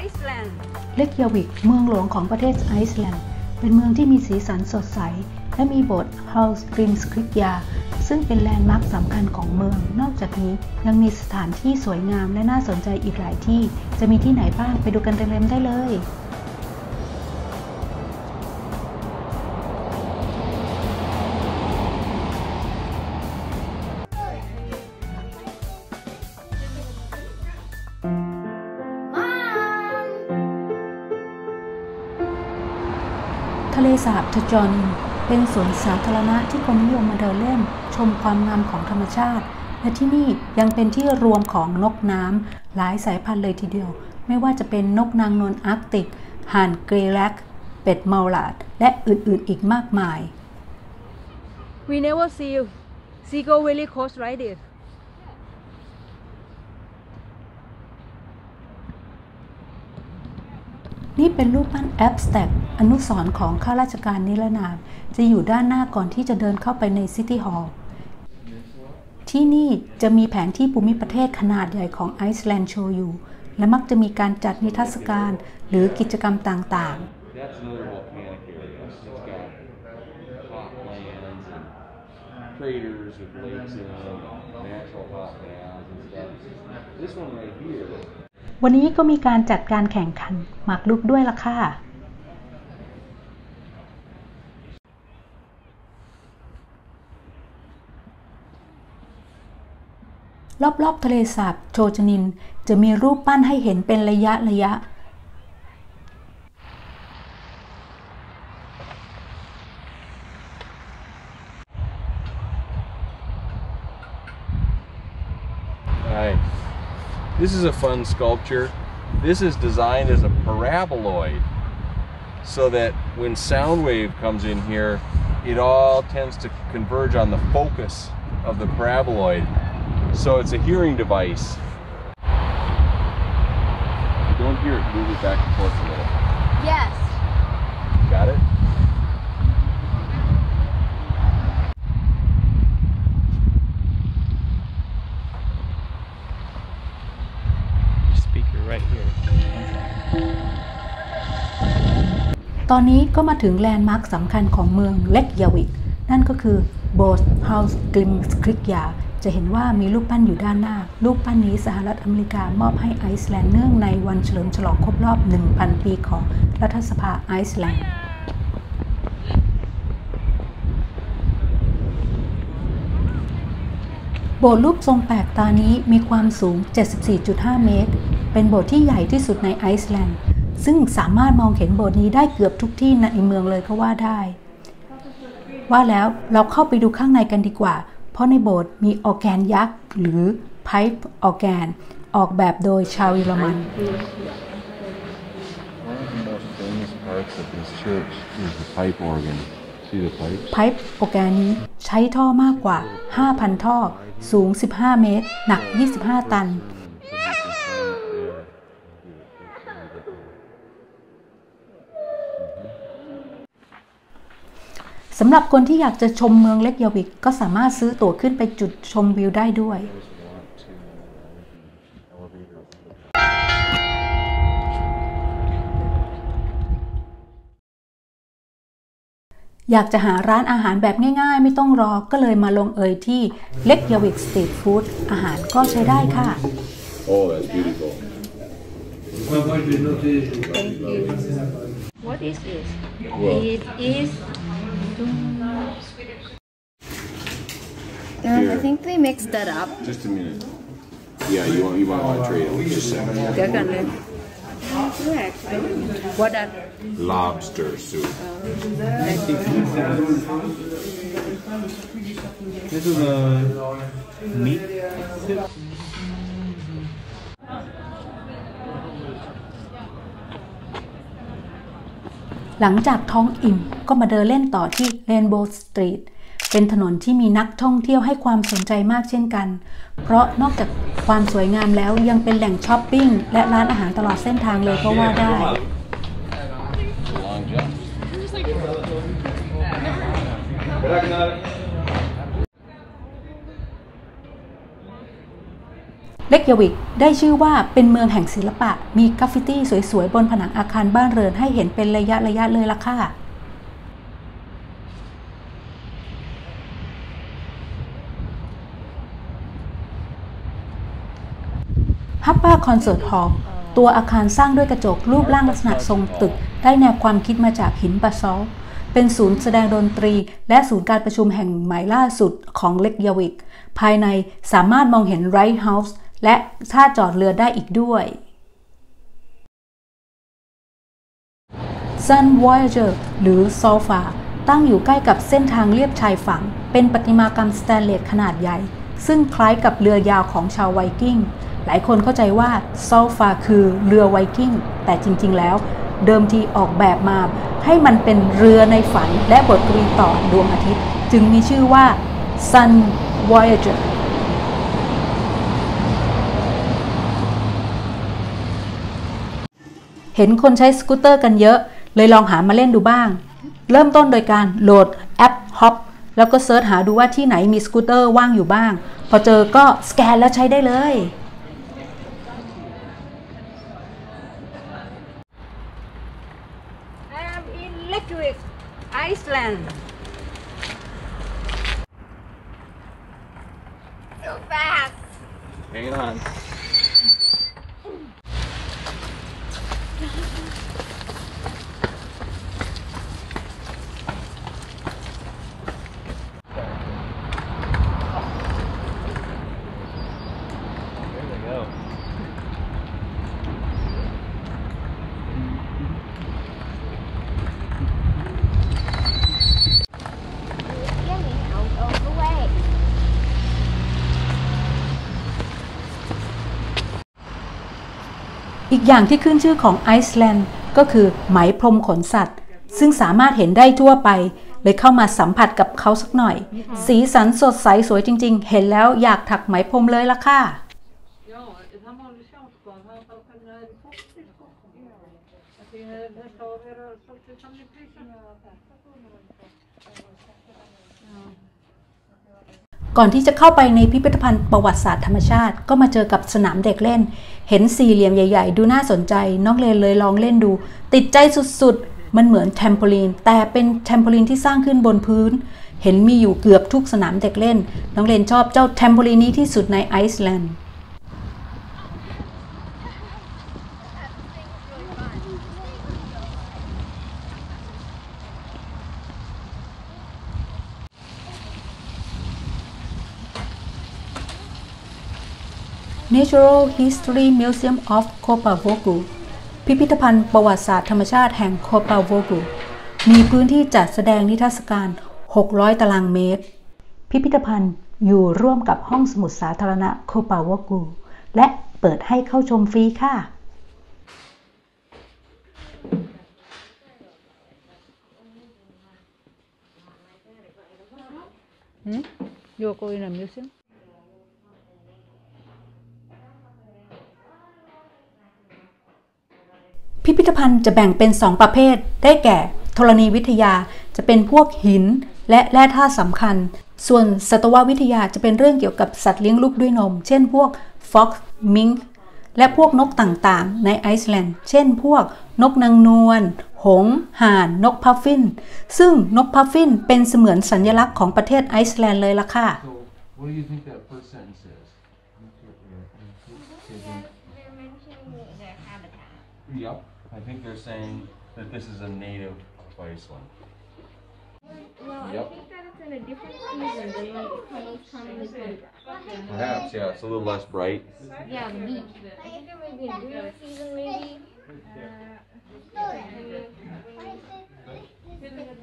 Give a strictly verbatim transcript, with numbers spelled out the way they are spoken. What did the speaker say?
เรกยาวิกเมืองหลวงของประเทศไอซ์แลนด์เป็นเมืองที่มีสีสันสดใสและมีโบสถ์ฮัลสกริมสคริกยาซึ่งเป็นแลนด์มาร์คสำคัญของเมืองนอกจากนี้ยังมีสถานที่สวยงามและน่าสนใจอีกหลายที่จะมีที่ไหนบ้างไปดูกันเต็มๆได้เลยทะเลสาบทจอนินเป็นสวนสาธารณะที่คนนิยมมาเดินเล่นชมความงามของธรรมชาติและที่นี่ยังเป็นที่รวมของนกน้ำหลายสายพันธุ์เลยทีเดียวไม่ว่าจะเป็นนกนางนวลอาร์กติกห่านเกรย์แร็กเป็ดเมาลาดและอื่นๆอีกมากมาย We never see seagull really close right there นี่เป็นรูปปั้นแอบสแต็กอนุสรณ์ของข้าราชการนิรนามจะอยู่ด้านหน้าก่อนที่จะเดินเข้าไปในซิตี้ฮอลล์ที่นี่จะมีแผนที่ภูมิประเทศขนาดใหญ่ของไอซ์แลนด์โชว์อยู่และมักจะมีการจัดนิทรรศการหรือกิจกรรมต่างๆวันนี้ก็มีการจัดการแข่งขันหมากรุกด้วยล่ะค่ะรอบๆทะเลสาบโชจนินจะมีรูปปั้นให้เห็นเป็นระยะระยะ This is a fun sculpture. This is designed as a paraboloid so that when sound wave comes in here, it all tends to converge on the focus of the paraboloid. So it's a hearing device. If you don't hear it, move it back and forth a little. Yes. Got it? Right here. ตอนนี้ก็มาถึงแลนด์มาร์คสำคัญของเมืองเรกยาวิกนั่นก็คือโบสถ์ฮัลสกริมสคริกยาจะเห็นว่ามีรูปปั้นอยู่ด้านหน้ารูปปั้นนี้สหรัฐอเมริกามอบให้ไอซ์แลนด์เนื่องในวันเฉลิมฉลองครบรอบ หนึ่งพัน ปีของรัฐสภาไอซ์แลนด์โบสถ์รูปทรงแปลกตานี้มีความสูง เจ็ดสิบสี่จุดห้า เมตรเป็นโบสถ์ที่ใหญ่ที่สุดในไอซ์แลนด์ซึ่งสามารถมองเห็นโบสถ์นี้ได้เกือบทุกที่ในเมืองเลยก็ว่าได้ว่าแล้วเราเข้าไปดูข้างในกันดีกว่าเพราะในโบสถ์มีออร์แกนยักษ์หรือไพป์ออร์แกนออกแบบโดยชาวเยอรมันไพป์ออร์แกนนี้ใช้ท่อมากกว่า ห้าพัน ท่อสูง สิบห้า เมตรหนัก ยี่สิบห้า ตันสำหรับคนที่อยากจะชมเมืองเรกยาวิกก็สามารถซื้อตั๋วขึ้นไปจุดชมวิวได้ด้วยอยากจะหาร้านอาหารแบบง่ายๆไม่ต้องรอก็เลยมาลงเอยที่เรกยาวิกสตรีทฟู้ดอาหารก็ใช้ได้ค่ะ Oh, that's beautiful. What is this? It is. Um, I think they mixed that up. Just a minute. Yeah, you want you might want to trade it with just a second. They're gonna. What that? Lobster soup. This is a meat soup. หลังจากท้องอิ่มก็มาเดินเล่นต่อที่เรนโบว์สตรีทเป็นถนนที่มีนักท่องเที่ยวให้ความสนใจมากเช่นกันเพราะนอกจากความสวยงามแล้วยังเป็นแหล่งช้อปปิ้งและร้านอาหารตลอดเส้นทางเลยก็ว่าได้เเล็กยาวิกได้ชื่อว่าเป็นเมืองแห่งศิลปะมีกราฟฟิตี้สวยๆบนผนังอาคารบ้านเรือนให้เห็นเป็นระยะระยะเลยล่ะค่ะฮัปปาคอนเสิร์ตฮอลล์ตัวอาคารสร้างด้วยกระจกรูปร่างลักษณะทรงตึกได้แนวความคิดมาจากหินบาซอลต์เป็นศูนย์แสดงดนตรีและศูนย์การประชุมแห่งใหม่ล่าสุดของเล็กยาวิกภายในสามารถมองเห็นไรท์เฮาส์และท่าจอดเรือได้อีกด้วย Sun Voyager หรือ Solfa ตั้งอยู่ใกล้กับเส้นทางเลียบชายฝั่งเป็นประติมากรรมสแตนเลสขนาดใหญ่ซึ่งคล้ายกับเรือยาวของชาวไวกิ้งหลายคนเข้าใจว่า Solfa คือเรือไวกิ้งแต่จริงๆแล้วเดิมทีออกแบบมาให้มันเป็นเรือในฝันและบทกวีต่อดวงอาทิตย์จึงมีชื่อว่า Sun Voyagerเห็นคนใช้สกูตเตอร์กันเยอะเลยลองหามาเล่นดูบ้างเริ่มต้นโดยการโหลดแอป Hop แล้วก็เซิร์ชหาดูว่าที่ไหนมีสกูตเตอร์ว่างอยู่บ้างพอเจอก็สแกนแล้วใช้ได้เลย I am in Reykjavik, Iceland. So fast. Hang on. Away. อีกอย่างที่ขึ้นชื่อของไอซ์แลนด์ก็คือไหมพรมขนสัตว์ซึ่งสามารถเห็นได้ทั่วไปเลยเข้ามาสัมผัสกับเขาสักหน่อยสีสันสดใสสวยจริงๆเห็นแล้วอยากถักไหมพรมเลยล่ะค่ะก่อนที่จะเข้าไปในพิพิธภัณฑ์ประวัติศาสตร์ธรรมชาติก็มาเจอกับสนามเด็กเล่นเห็นสี่เหลี่ยมใหญ่ๆดูน่าสนใจน้องเลนเลยลองเล่นดูติดใจสุดๆมันเหมือนแทมโพลีนแต่เป็นแทมโพลีนที่สร้างขึ้นบนพื้นเห็นมีอยู่เกือบทุกสนามเด็กเล่นน้องเลนชอบเจ้าแทมโพลีนนี้ที่สุดในไอซ์แลนด์Natural History Museum of Kopavogu พิพิธภัณฑ์ประวัติศาสตร์ธรรมชาติแห่ง Kopavogu มีพื้นที่จัดแสดงนิทรรศการ หกร้อย ตารางเมตร พิพิธภัณฑ์อยู่ร่วมกับห้องสมุดสาธารณะ Kopavogu และเปิดให้เข้าชมฟรีค่ะ Hmm? You go in a museum? พิพิธภัณฑ์จะแบ่งเป็นสองประเภทได้แก่ธรณีวิทยาจะเป็นพวกหินและแร่ธาตุสำคัญส่วนสัตววิทยาจะเป็นเรื่องเกี่ยวกับสัตว์เลี้ยงลูกด้วยนมเช่นพวก Fox Mink และพวกนกต่างๆในไอซ์แลนด์เช่นพวกนกนางนวลหงส์ห่านนกพัฟฟินซึ่งนกพัฟฟินเป็นเสมือนสัญลักษณ์ของประเทศไอซ์แลนด์เลยล่ะค่ะ What do you think that first sentence is? They're mentioning their habitat. Yep. I think they're saying that this is a native of Iceland. Well, Yep. I think that it's in a different season than when it comes commonly put. Perhaps, yeah, it's a little less bright. Yeah, the beach. I think it might be a different season, maybe. Uh,